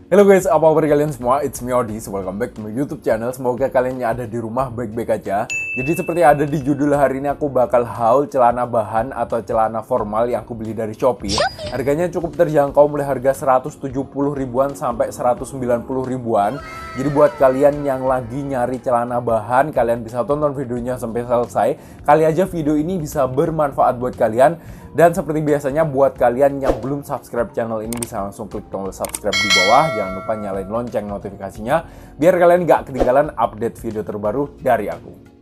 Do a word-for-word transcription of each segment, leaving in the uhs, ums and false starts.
Halo guys, apa kabar kalian semua? It's me Odis, welcome back to my YouTube channel. Semoga kalian yang ada di rumah baik-baik aja. Jadi seperti ada di judul hari ini, aku bakal haul celana bahan atau celana formal yang aku beli dari Shopee. Harganya cukup terjangkau, mulai harga seratus tujuh puluh ribuan sampai seratus sembilan puluh ribuan. Jadi buat kalian yang lagi nyari celana bahan, kalian bisa tonton videonya sampai selesai. Kali aja video ini bisa bermanfaat buat kalian. Dan seperti biasanya buat kalian yang belum subscribe channel ini bisa langsung klik tombol subscribe di bawah. Jangan lupa nyalain lonceng notifikasinya biar kalian nggak ketinggalan update video terbaru dari aku.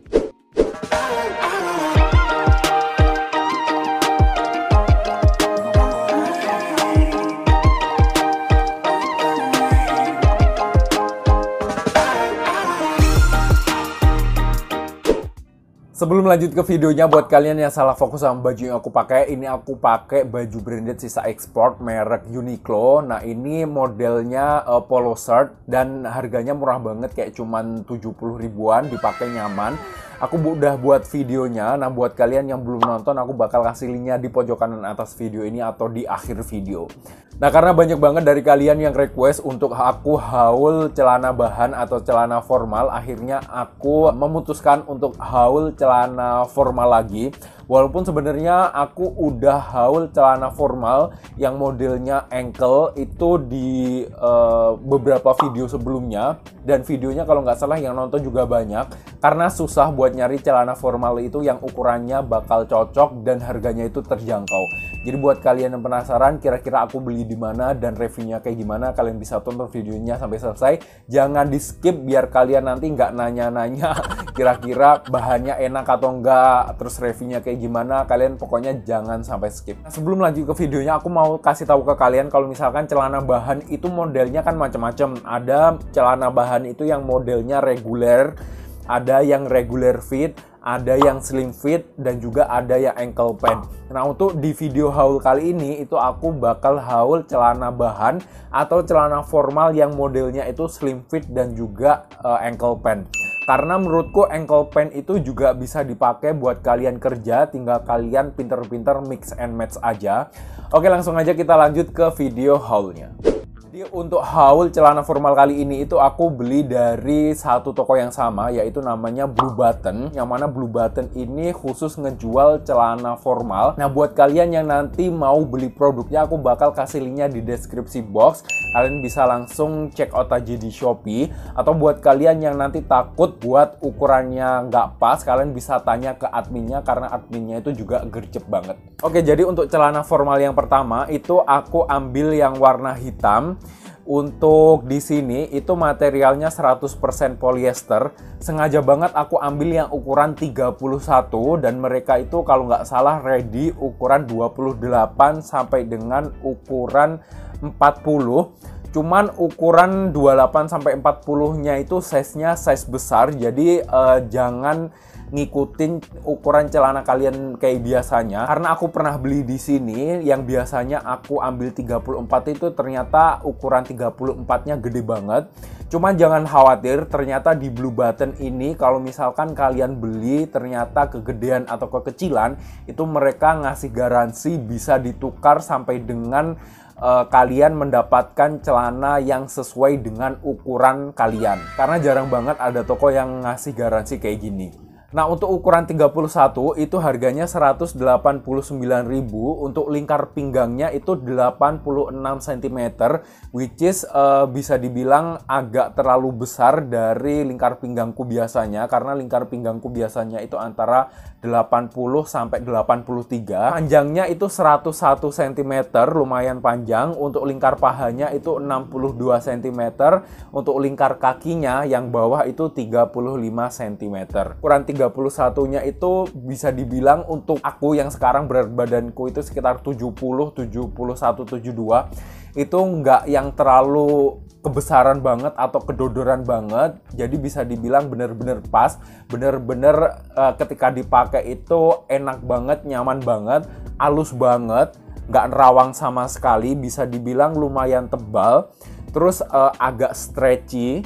Sebelum lanjut ke videonya, buat kalian yang salah fokus sama baju yang aku pakai, ini aku pakai baju branded sisa ekspor merek Uniqlo. Nah, ini modelnya uh, polo shirt dan harganya murah banget, kayak cuman tujuh puluh ribuan, dipakai nyaman. Aku udah buat videonya. Nah, buat kalian yang belum nonton, aku bakal kasih linknya di pojok kanan atas video ini atau di akhir video. Nah, karena banyak banget dari kalian yang request untuk aku haul celana bahan atau celana formal, akhirnya aku memutuskan untuk haul celana formal lagi. Walaupun sebenarnya aku udah haul celana formal yang modelnya ankle itu di uh, beberapa video sebelumnya, dan videonya kalau nggak salah yang nonton juga banyak, karena susah buat nyari celana formal itu yang ukurannya bakal cocok dan harganya itu terjangkau. Jadi buat kalian yang penasaran kira-kira aku beli di mana dan reviewnya kayak gimana, kalian bisa tonton videonya sampai selesai. Jangan di skip biar kalian nanti nggak nanya-nanya kira-kira bahannya enak atau enggak, terus reviewnya kayak gimana. Kalian pokoknya jangan sampai skip. Nah, sebelum lanjut ke videonya, aku mau kasih tahu ke kalian kalau misalkan celana bahan itu modelnya kan macam-macam. Ada celana bahan itu yang modelnya reguler, ada yang regular fit, ada yang slim fit, dan juga ada yang ankle pant. Nah, untuk di video haul kali ini itu aku bakal haul celana bahan atau celana formal yang modelnya itu slim fit dan juga uh, ankle pant. Karena menurutku ankle pant itu juga bisa dipakai buat kalian kerja, tinggal kalian pinter-pinter mix and match aja. Oke, langsung aja kita lanjut ke video haulnya. Jadi untuk haul celana formal kali ini itu aku beli dari satu toko yang sama, yaitu namanya Blue Button. Yang mana Blue Button ini khusus ngejual celana formal. Nah, buat kalian yang nanti mau beli produknya, aku bakal kasih linknya di deskripsi box. Kalian bisa langsung check out aja di Shopee. Atau buat kalian yang nanti takut buat ukurannya nggak pas, kalian bisa tanya ke adminnya, karena adminnya itu juga gercep banget. Oke, jadi untuk celana formal yang pertama itu aku ambil yang warna hitam. Untuk di sini itu materialnya seratus persen polyester. Sengaja banget aku ambil yang ukuran tiga puluh satu, dan mereka itu kalau nggak salah ready ukuran dua puluh delapan sampai dengan ukuran empat puluh. Cuman ukuran dua puluh delapan sampai empat puluh-nya itu size-nya size besar. Jadi eh, jangan ngikutin ukuran celana kalian kayak biasanya, karena aku pernah beli di sini yang biasanya aku ambil tiga puluh empat, itu ternyata ukuran tiga puluh empatnya gede banget. Cuman jangan khawatir, ternyata di Blue Button ini kalau misalkan kalian beli ternyata kegedean atau kekecilan, itu mereka ngasih garansi bisa ditukar sampai dengan Uh, kalian mendapatkan celana yang sesuai dengan ukuran kalian. Karena jarang banget ada toko yang ngasih garansi kayak gini. Nah, untuk ukuran tiga puluh satu itu harganya seratus delapan puluh sembilan ribu. Untuk lingkar pinggangnya itu delapan puluh enam sentimeter, which is uh, bisa dibilang agak terlalu besar dari lingkar pinggangku biasanya, karena lingkar pinggangku biasanya itu antara delapan puluh sampai delapan puluh tiga. Panjangnya itu seratus satu sentimeter, lumayan panjang. Untuk lingkar pahanya itu enam puluh dua sentimeter. Untuk lingkar kakinya yang bawah itu tiga puluh lima sentimeter. Ukuran tiga puluh satunya itu bisa dibilang untuk aku yang sekarang berat badanku itu sekitar tujuh puluh, tujuh puluh satu, tujuh puluh dua. Itu nggak yang terlalu kebesaran banget atau kedodoran banget, jadi bisa dibilang bener-bener pas, bener-bener uh, ketika dipakai itu enak banget, nyaman banget, halus banget, nggak nerawang sama sekali, bisa dibilang lumayan tebal, terus uh, agak stretchy.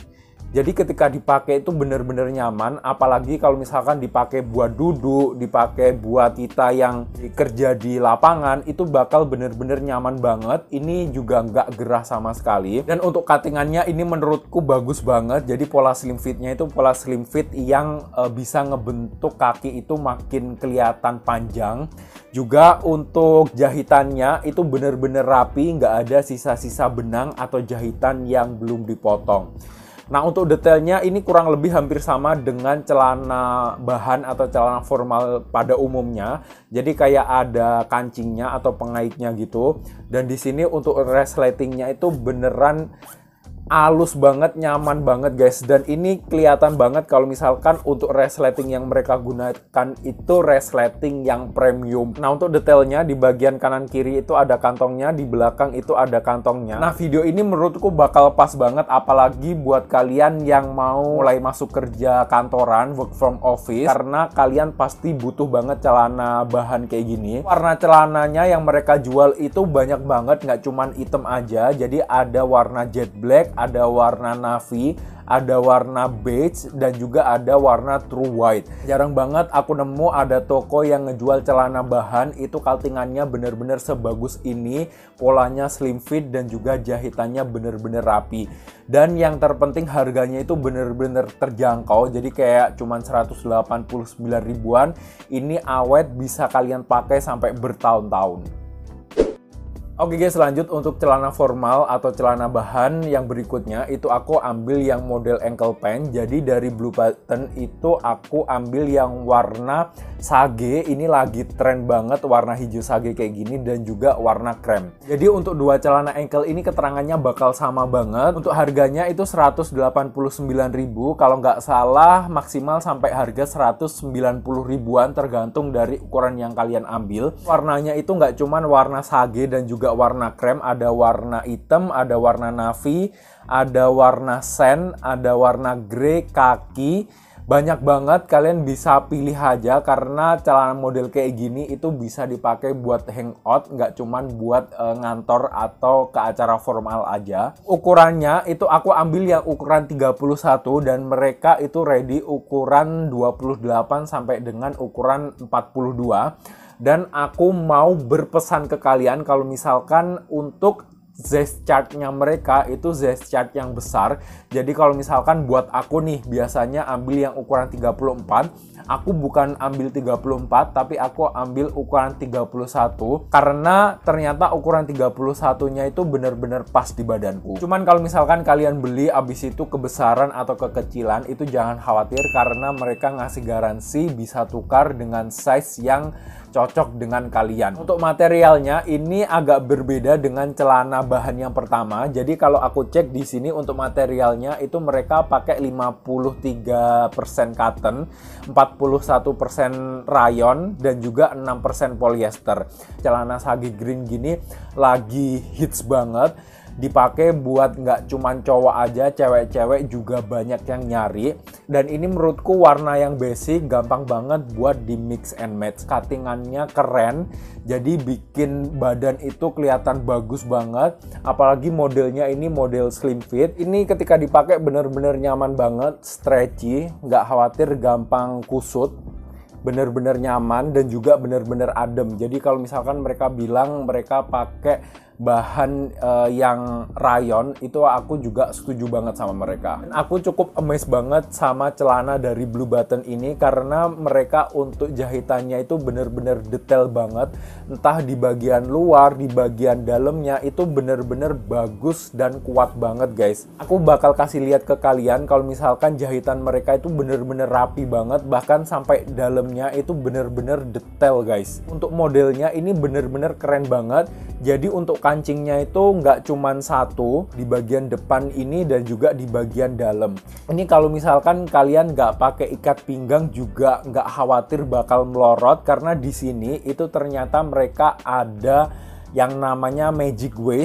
Jadi ketika dipakai itu bener-bener nyaman, apalagi kalau misalkan dipakai buat duduk, dipakai buat kita yang kerja di lapangan, itu bakal bener-bener nyaman banget. Ini juga nggak gerah sama sekali. Dan untuk cuttingannya ini menurutku bagus banget. Jadi pola slim fitnya itu pola slim fit yang e, bisa ngebentuk kaki itu makin kelihatan panjang. Juga untuk jahitannya itu bener-bener rapi, nggak ada sisa-sisa benang atau jahitan yang belum dipotong. Nah, untuk detailnya ini kurang lebih hampir sama dengan celana bahan atau celana formal pada umumnya. Jadi kayak ada kancingnya atau pengaitnya gitu. Dan di sini untuk resletingnya itu beneran halus banget, nyaman banget guys. Dan ini kelihatan banget kalau misalkan untuk resleting yang mereka gunakan itu resleting yang premium. Nah, untuk detailnya di bagian kanan kiri itu ada kantongnya, di belakang itu ada kantongnya. Nah, video ini menurutku bakal pas banget apalagi buat kalian yang mau mulai masuk kerja kantoran, work from office, karena kalian pasti butuh banget celana bahan kayak gini. Warna celananya yang mereka jual itu banyak banget, nggak cuman hitam aja. Jadi ada warna jet black, ada warna navy, ada warna beige, dan juga ada warna true white. Jarang banget aku nemu ada toko yang ngejual celana bahan itu cuttingannya bener-bener sebagus ini, polanya slim fit dan juga jahitannya bener-bener rapi. Dan yang terpenting harganya itu bener-bener terjangkau, jadi kayak cuman seratus delapan puluh sembilan ribuan. Ini awet, bisa kalian pakai sampai bertahun-tahun. Oke guys, lanjut untuk celana formal atau celana bahan yang berikutnya itu aku ambil yang model ankle pant. Jadi dari Blue Button itu aku ambil yang warna sage. Ini lagi tren banget warna hijau sage kayak gini dan juga warna krem. Jadi untuk dua celana ankle ini keterangannya bakal sama banget. Untuk harganya itu seratus delapan puluh sembilan ribu, kalau nggak salah maksimal sampai harga seratus sembilan puluh ribuan tergantung dari ukuran yang kalian ambil. Warnanya itu nggak cuman warna sage dan juga warna krem, ada warna hitam, ada warna navy, ada warna sand, ada warna grey kaki. Banyak banget, kalian bisa pilih aja karena celana model kayak gini itu bisa dipakai buat hangout, nggak cuman buat e, ngantor atau ke acara formal aja. Ukurannya itu aku ambil yang ukuran tiga puluh satu dan mereka itu ready ukuran dua puluh delapan sampai dengan ukuran empat puluh dua. Dan aku mau berpesan ke kalian kalau misalkan untuk zest chart-nya mereka itu zest chart yang besar. Jadi kalau misalkan buat aku nih biasanya ambil yang ukuran tiga puluh empat, aku bukan ambil tiga puluh empat tapi aku ambil ukuran tiga puluh satu karena ternyata ukuran tiga puluh satunya itu bener-bener pas di badanku. Cuman kalau misalkan kalian beli abis itu kebesaran atau kekecilan itu jangan khawatir karena mereka ngasih garansi bisa tukar dengan size yang cocok dengan kalian. Untuk materialnya ini agak berbeda dengan celana bahan yang pertama. Jadi kalau aku cek di sini untuk materialnya itu mereka pakai lima puluh tiga persen cotton, empat puluh satu persen rayon dan juga enam persen polyester. Celana sage green gini lagi hits banget. Dipakai buat nggak cuman cowok aja, cewek-cewek juga banyak yang nyari. Dan ini menurutku warna yang basic, gampang banget buat di mix and match. Cuttingannya keren, jadi bikin badan itu kelihatan bagus banget. Apalagi modelnya ini model slim fit. Ini ketika dipakai bener-bener nyaman banget, stretchy, nggak khawatir gampang kusut. Bener-bener nyaman dan juga bener-bener adem. Jadi kalau misalkan mereka bilang mereka pakai bahan uh, yang rayon, itu aku juga setuju banget sama mereka. Dan aku cukup amazed banget sama celana dari Blue Button ini karena mereka untuk jahitannya itu bener-bener detail banget. Entah di bagian luar, di bagian dalamnya itu bener-bener bagus dan kuat banget guys. Aku bakal kasih lihat ke kalian kalau misalkan jahitan mereka itu bener-bener rapi banget, bahkan sampai dalamnya itu bener-bener detail guys. Untuk modelnya ini bener-bener keren banget. Jadi untuk kancingnya itu nggak cuman satu di bagian depan ini dan juga di bagian dalam. Ini kalau misalkan kalian nggak pakai ikat pinggang juga nggak khawatir bakal melorot karena di sini itu ternyata mereka ada yang namanya magic waist.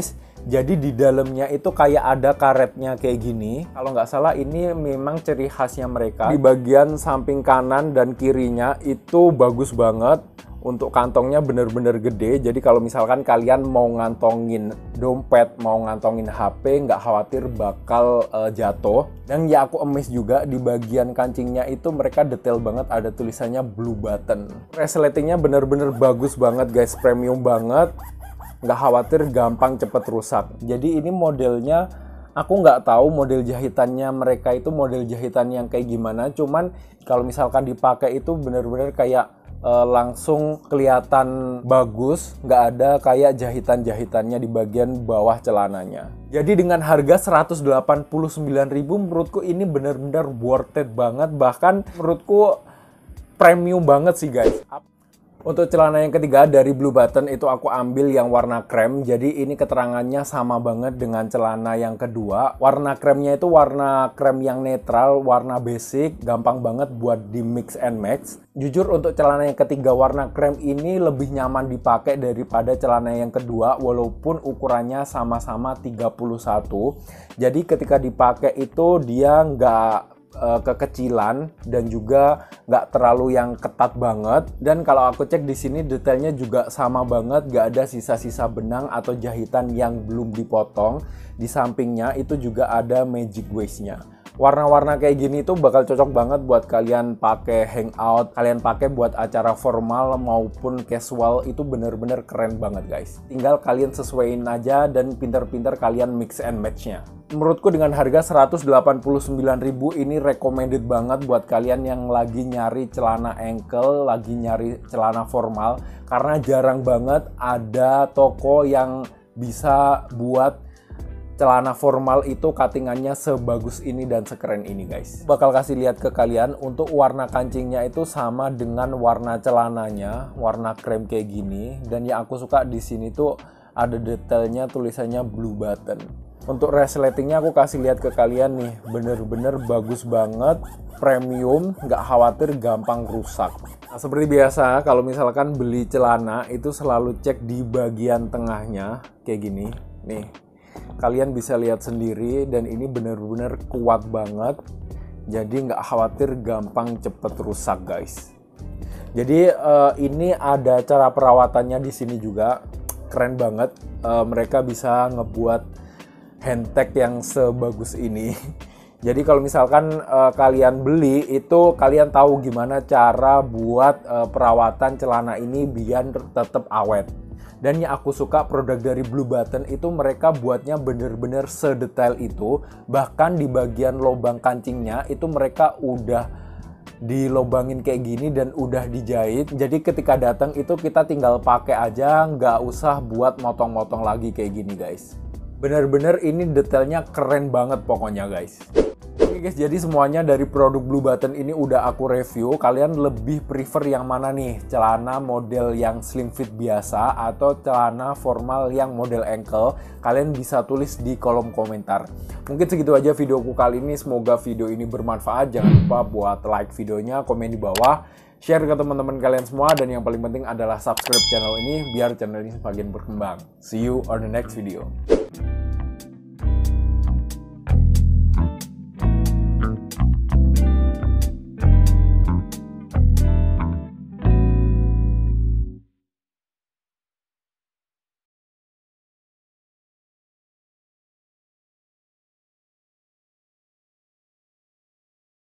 Jadi di dalamnya itu kayak ada karetnya kayak gini. Kalau nggak salah ini memang ciri khasnya mereka. Di bagian samping kanan dan kirinya itu bagus banget. Untuk kantongnya bener-bener gede, jadi kalau misalkan kalian mau ngantongin dompet, mau ngantongin H P, nggak khawatir bakal uh, jatuh. Dan ya aku emes juga di bagian kancingnya itu mereka detail banget, ada tulisannya blue button. Resletingnya bener-bener bagus banget guys, premium banget, nggak khawatir gampang cepet rusak. Jadi ini modelnya, aku nggak tahu model jahitannya mereka itu model jahitan yang kayak gimana, cuman kalau misalkan dipakai itu bener-bener kayak Uh, langsung kelihatan bagus, nggak ada kayak jahitan-jahitannya di bagian bawah celananya. Jadi dengan harga seratus delapan puluh sembilan ribu menurutku ini bener-bener worth it banget, bahkan menurutku premium banget sih guys. Untuk celana yang ketiga dari Blue Button itu aku ambil yang warna krem. Jadi ini keterangannya sama banget dengan celana yang kedua. Warna kremnya itu warna krem yang netral, warna basic, gampang banget buat di mix and match. Jujur untuk celana yang ketiga warna krem ini lebih nyaman dipakai daripada celana yang kedua, walaupun ukurannya sama-sama tiga puluh satu. Jadi ketika dipakai itu dia nggak kekecilan dan juga nggak terlalu yang ketat banget. Dan kalau aku cek di sini detailnya juga sama banget, nggak ada sisa-sisa benang atau jahitan yang belum dipotong. Di sampingnya itu juga ada magic waistnya. Warna-warna kayak gini tuh bakal cocok banget buat kalian pakai hangout, kalian pakai buat acara formal maupun casual, itu bener-bener keren banget guys. Tinggal kalian sesuaiin aja dan pinter-pinter kalian mix and match-nya. Menurutku dengan harga seratus delapan puluh sembilan ribu ini recommended banget buat kalian yang lagi nyari celana ankle, lagi nyari celana formal, karena jarang banget ada toko yang bisa buat celana formal itu cuttingannya sebagus ini dan sekeren ini guys. Bakal kasih lihat ke kalian untuk warna kancingnya itu sama dengan warna celananya, warna krem kayak gini. Dan yang aku suka di sini tuh ada detailnya tulisannya Blue Button. Untuk resletingnya aku kasih lihat ke kalian nih, bener-bener bagus banget, premium, nggak khawatir gampang rusak. Nah, seperti biasa kalau misalkan beli celana itu selalu cek di bagian tengahnya kayak gini nih. Kalian bisa lihat sendiri dan ini bener-bener kuat banget, jadi nggak khawatir gampang cepet rusak guys. Jadi uh, ini ada cara perawatannya di sini juga keren banget. Uh, mereka bisa ngebuat handtag yang sebagus ini. Jadi kalau misalkan uh, kalian beli itu kalian tahu gimana cara buat uh, perawatan celana ini biar tetap awet. Dan yang aku suka produk dari Blue Button itu mereka buatnya bener-bener sedetail itu. Bahkan di bagian lubang kancingnya itu mereka udah dilobangin kayak gini dan udah dijahit. Jadi ketika datang itu kita tinggal pakai aja, nggak usah buat motong-motong lagi kayak gini guys. Bener-bener ini detailnya keren banget pokoknya guys. Oke guys, jadi semuanya dari produk Blue Button ini udah aku review. Kalian lebih prefer yang mana nih? Celana model yang slim fit biasa atau celana formal yang model ankle? Kalian bisa tulis di kolom komentar. Mungkin segitu aja videoku kali ini. Semoga video ini bermanfaat. Jangan lupa buat like videonya, komen di bawah, share ke teman-teman kalian semua, dan yang paling penting adalah subscribe channel ini biar channel ini semakin berkembang. See you on the next video.